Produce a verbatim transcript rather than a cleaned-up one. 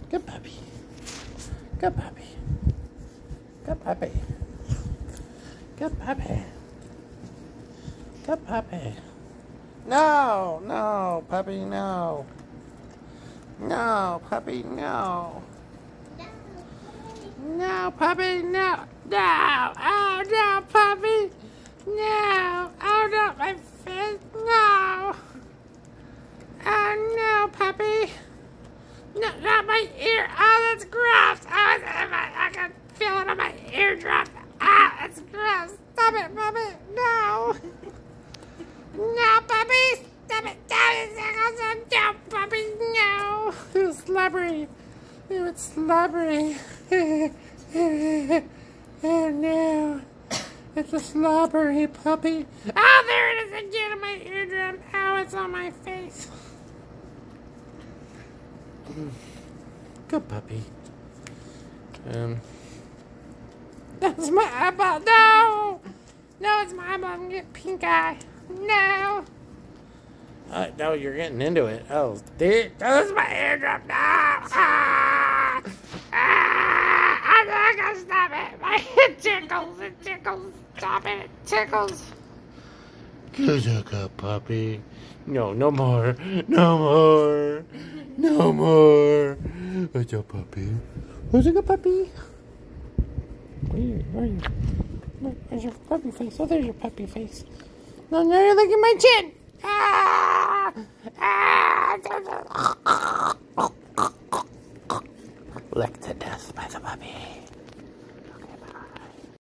Good puppy. Good puppy. Good puppy. Good puppy. Good puppy. No, no, puppy, no. No, puppy, no. No, puppy, no. No. Oh, no, puppy. No. Oh, no, my face. No. Oh, no, puppy. No, not my ear. Oh, that's gross. Oh, I can feel it on my eardrum. Ah, that's gross. Stop it, puppy. No. No, puppy. Stop it. Stop it. No, puppy. No. It's slobbery. Oh, it's slobbery. Oh, no. It's a slobbery puppy. Oh, there it is again in my eardrum. Oh, it's on my face. Good puppy. Um, that's my eyeball. No! No, it's my eyeball. I'm gonna get pink eye. No! Uh, no, you're getting into it. Oh, there. That's my eardrum. No! Ah! Ah! I'm not gonna stop it. My it tickles. It tickles. Stop it. It tickles. Good puppy. No, no more. No more. No more. What's up, puppy? Where's a good puppy? Where are you? Where are you? No, there's your puppy face. Oh, there's your puppy face. No, now you're looking at my chin. Ah! Ah! Licked to death by the puppy.